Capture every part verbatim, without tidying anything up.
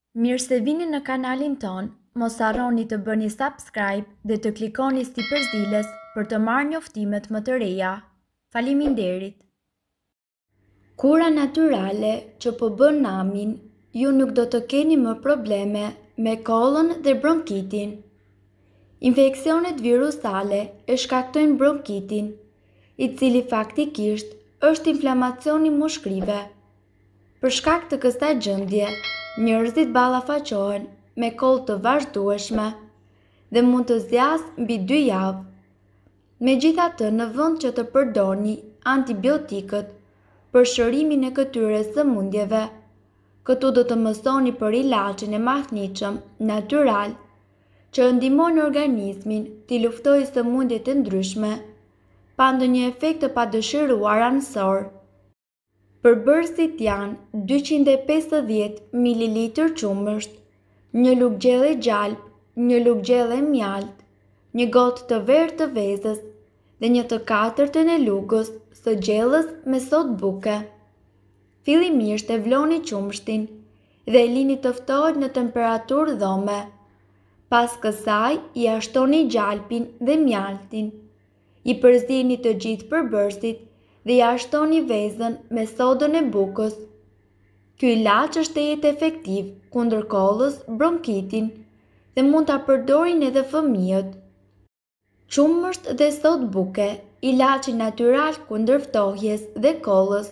Mirë se vini në kanalin ton, mos harroni të bëni subscribe dhe të klikoni si përzdiles për të marrë njoftimet më të reja. Faleminderit! Kura natyrale që po bën namin, ju nuk do të keni më probleme me kollën dhe bronkitin. Infeksionet virusale e shkaktojnë bronkitin, i cili faktikisht është inflamacioni mushkrive. Për shkak të kësaj gjendje, njerëzit ballafaqohen me kollë të vazhdueshme dhe mund të zgjasë mbi dy javë. Megjithatë, në vend që të përdorni antibiotikët për shërimin e këtyre sëmundjeve, këtu do të mësoni për ilaçin e mahnitshëm natyral që ndihmon organizmin të luftojë sëmundjet e ndryshme pa ndonjë efekt të padëshiruar anësor. Përbërësit janë dyqind e pesëdhjetë mililitër qumësht, një lugë gjelle gjalp, një lugë gjelle mjalt, një gotë të verë të vezës dhe një të katërtën e lugës së gjellës me sodë buke. Fillimisht e vloni qumështin dhe e lini të ftohet në temperaturë dhome. Pas kësaj i ashtoni gjalpin dhe mjaltin. I përzini të gjithë përbërësit dhe i ashtoni vezën me sodën e bukës. Ky ilaç është jetë efektiv kundër kollës, bronkitin dhe mund ta përdorin edhe fëmijët. Qumësht dhe sodë buke, ilaçi natyral kundër ftohjes dhe kollës.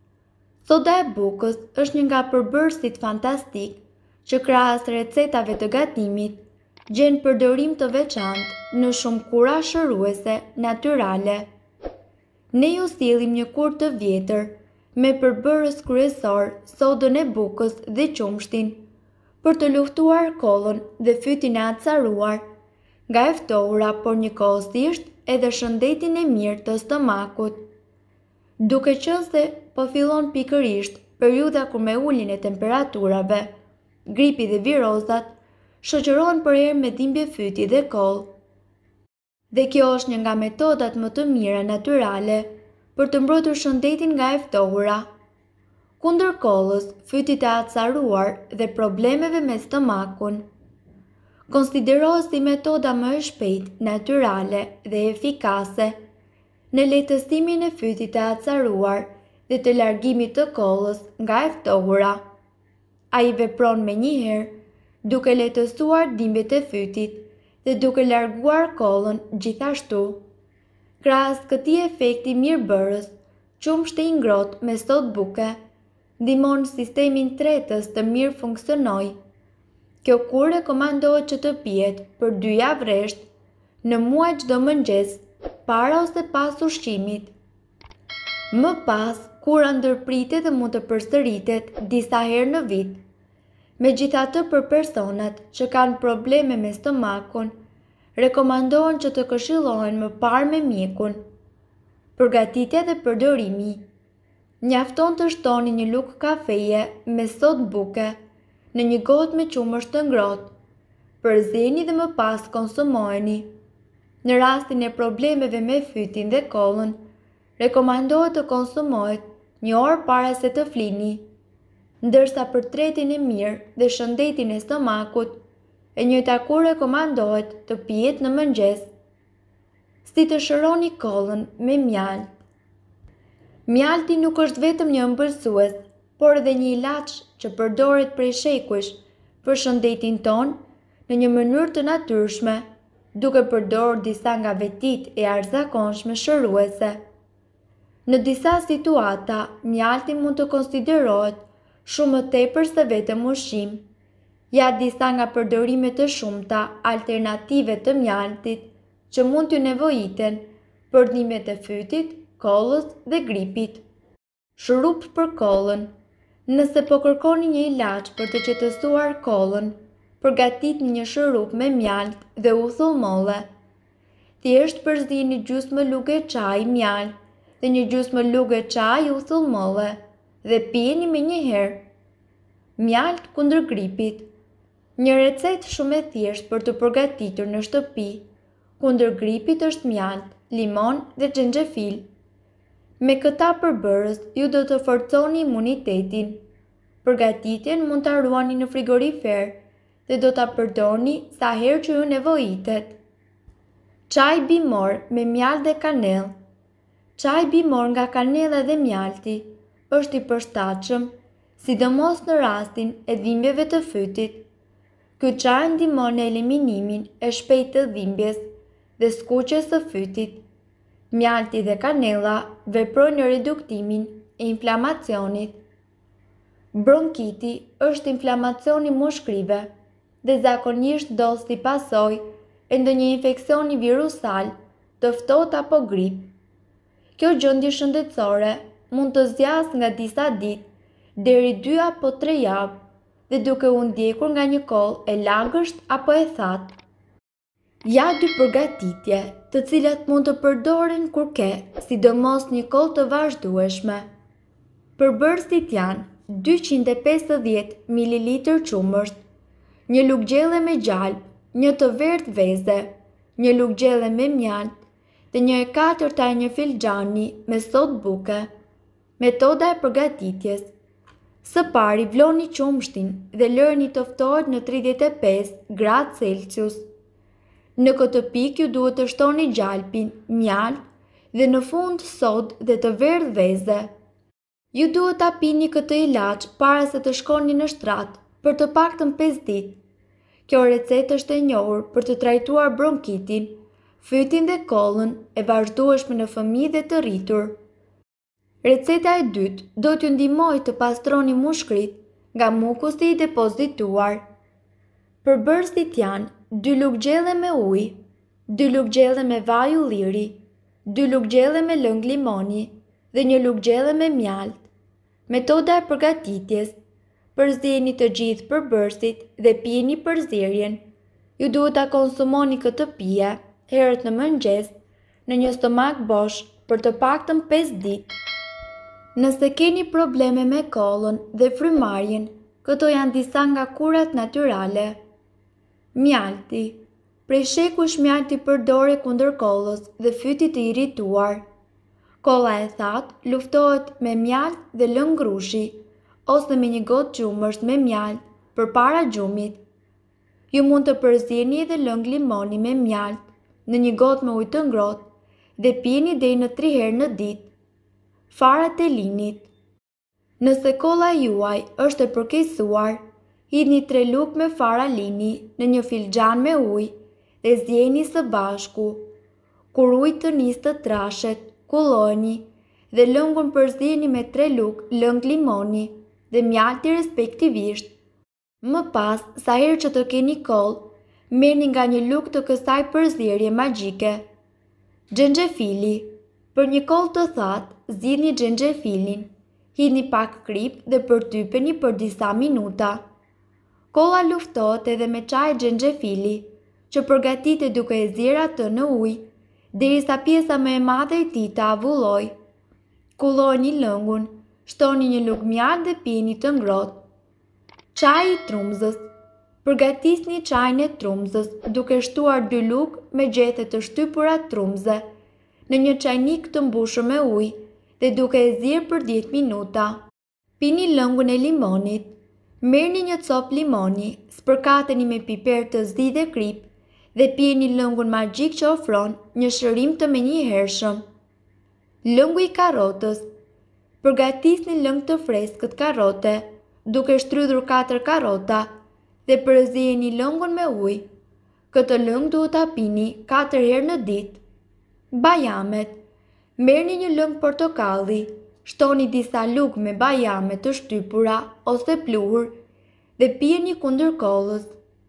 Soda e bukës është një nga përbërësit fantastik që krahas recetave të gatimit gjen përdorim të veçantë në shumë kura shëruese natyrale. Ne ju sillim një kur të vjetër me përbërës kryesor sodën e bukës dhe qumshtin për të luftuar kollën dhe fytin e acaruar, nga e ftohura por njëkohësisht edhe shëndetin e mirë të stomakut. Duke qenë se po fillon pikërisht periudha kur me uljen e temperaturave, gripi dhe virozat shoqërohen përherë me dhimbje fyti dhe kollë. Dhe kjo është një nga metodat më të mira natyrale për të mbrojtur shëndetin nga e ftohura. Kundër kollës, fytit e acaruar dhe problemeve me stomakun. Konsiderohet si metoda më e shpejtë, natyrale dhe efikase në lehtësimin e fytit të acaruar dhe të largimit të kollës nga e ftohura. Ai vepron menjëherë duke lehtësuar dhimbjet e fytit dhe duke larguar kollën gjithashtu. Krahas këtij efekti mirëbërës, qumshti i ngrohtë me sodë buke ndihmon sistemin tretës të mirë funksionojë. Kjo kur rekomandohet që të pihet për dy javë rresht, në muaj çdo mëngjes, para ose pas ushqimit. Më pas, kura ndërpritet dhe mund të përsëritet disa herë në vit. Megjithatë, për personat që kanë probleme me stomakun, rekomandohen që të këshillohen më parë me mjekun. Përgatitja dhe përdorimi. Mjafton të shtoni një lugë kafeje me sodë buke në një gotë me qumësht të ngrohtë. Përzini dhe më pas konsumojeni. Në rastin e problemeve me fytin dhe kollën, rekomandohet të konsumohet një orë para se të flini. Ndërsa për tretin e mirë dhe shëndetin e stomakut, e njëjta kur rekomandohet të pihet në mëngjes. Si të shëroni kollën me mjalt. Mjalti nuk është vetëm një ëmbëlsues, por edhe një ilaç që përdoret prej shekush për shëndetin ton në një mënyrë të natyrshme, duke përdorur disa nga vetitë e arzakonshme shëruese. Në disa situata, mjalti mund të konsiderohet shumë më tepër se vetëm ushqim. Ja disa nga përdorimet të shumta alternative të mjaltit që mund t'ju nevojiten për dhimbjet e fytit, kollës dhe gripit. Shurup për kollën. Nëse po kërkoni një ilaç për të qetësuar kollën, përgatitni një shurup me mjalt dhe uthull molle. Thjesht përzini gjysmë lugë çaji mjalt dhe një gjysmë lugë çaji uthull molle dhe pijeni menjëherë. Mjalt kundër gripit. Një recetë shumë e thjeshtë për të përgatitur në shtëpi kundër gripit është mjalt, limon dhe xhenxhefil. Me këta përbërës ju do të forconi imunitetin. Përgatitjen mund ta ruani në frigorifer dhe do ta përdorni sa herë që ju nevojitet. Çaj bimor me mjaltë dhe kanellë. Çaji bimor nga kanella dhe mjalti është i përshtatshëm, sidomos në rastin e dhimbjeve të fytit. Ky çaj ndihmon në eliminimin e shpejtë të dhimbjes dhe skuqjes së fytit. Mjalti dhe kanella veprojnë në reduktimin e inflamacionit. Bronkiti është inflamacioni mushkrive dhe zakonisht ndodh si pasojë e ndonjë infeksioni virusal, të ftohtë apo grip. Kjo gjendje shëndetësore mund të zgjasë nga disa ditë deri dy apo tre javë dhe duke u ndjekur nga një kollë e lagësht apo e thatë. Ja dy përgatitje, të cilat mund të përdoren kur ke, sidomos një kollë të vazhdueshme. Përbërësit janë dyqind e pesëdhjetë mililitër qumësht, një lugë gjelle me gjalp, një të verdhë veze, një lugë gjelle me mjalt dhe një e katërta e një filxhani me sodë buke. Metoda e përgatitjes. Së pari vloni qumshtin dhe lërni të ftohet në tridhjetë e pesë gradë Celsius. Në këtë pikë ju duhet të shtoni gjalpin, mjalt dhe në fund sodë dhe të verdhë veze. Ju duhet ta pini këtë ilaç para se të shkoni në shtrat për të paktën pesë ditë. Kjo recetë është e njohur për të trajtuar bronkitin, fytin dhe kollën e vazhdueshme në fëmijë dhe të rritur. Receta e dytë do t'ju ndihmojë të pastroni mushkrit nga mukusi i depozituar. Përbërësit janë dy lugë gjelle me ujë, dy lugë gjelle me vaj ulliri, dy lugë gjelle me lëng limoni dhe një lugë gjelle me mjalt. Metoda e përgatitjes. Përzjeni të gjithë përbërësit dhe pini përzierjen. Ju duhet ta konsumoni këtë pije herët në mëngjes në një stomak bosh për të paktën pesë ditë. Nëse keni probleme me kollën dhe frymarrjen, këto janë disa nga kurat natyrale. Mjalti. Prej shekush mjalti përdore kundër kollës dhe fytit të irrituar. Kolla e thatë luftohet me mjalt dhe lëng grushi, ose me një gotë qumësht me mjalt përpara gjumit. Ju mund të përzjeni edhe lëng limoni me mjalt në një gotë me ujë të ngrohtë dhe pini deri në tre herë në ditë. Farat e linit. Nëse kolla juaj është e përkeqësuar, hidhni tre lugë me fara lini në një filxhan me ujë dhe zjeni së bashku. Kur uji të nisë të trashet, kulloni dhe lëngun përzjeni me tre lugë lëng limoni dhe mjalti respektivisht. Më pas, sa herë që të keni kollë, merrni nga një lugë të kësaj përzierje magjike. Xhenxhefili. Për një kollë të thatë, zgjidhni xhenxhefilin, hidhni pak krip dhe përtypeni për disa minuta. Kolla luftohet edhe me çaj xhenxhefili, që përgatitet duke e zjerë atë në ujë, derisa pjesa më e madhe e tij të avullojë. Kulloni lëngun, shtoni një lugë mjalt dhe pini të ngrohtë. Çaji i trumzës. Përgatisni çajin e trumzës duke shtuar dy lugë me gjethe të shtypura trumze në një çajnik të mbushur me ujë dhe duke e zjerë për dhjetë minuta. Pini lëngun e limonit. Merrni një copë limoni, spërkateni me piper të zi dhe krip dhe pini lëngun magjik që ofron një shërim të menjëhershëm. Lëngu i karrotës. Përgatisni lëng të freskët karrote duke shtrydhur katër karrota dhe përzjeni lëngun me ujë. Këtë lëng duhet ta pini katër herë në ditë. Bajamet. Merrni një lëng portokalli, shtoni disa lugë me bajame të shtypura ose pluhur dhe pijeni kundër kollës.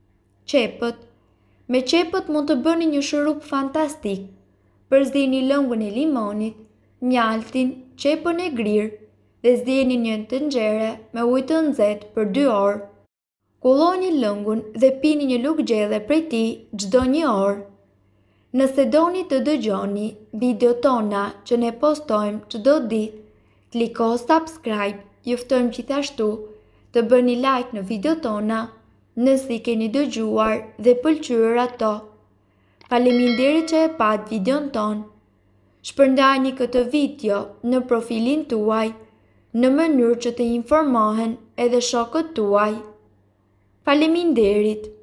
Qepët. Me qepët mund të bëni një shurup fantastik. Përzjeni lëngun e limonit, mjaltin, qepën e grirë dhe zjeni një tenxhere me ujë të nxehtë për dy orë. Kulloni lëngun dhe pini një lugë gjelle prej tij çdo një orë. Nëse doni të dëgjoni video tona që ne postojmë çdo ditë, kliko subscribe. Ju ftojmë gjithashtu të bëni like në video tona nëse i keni dëgjuar dhe pëlqyer ato. Faleminderit që e pat videon ton. Shpërndani këtë video në profilin tuaj në mënyrë që të informohen edhe shokët tuaj. Faleminderit!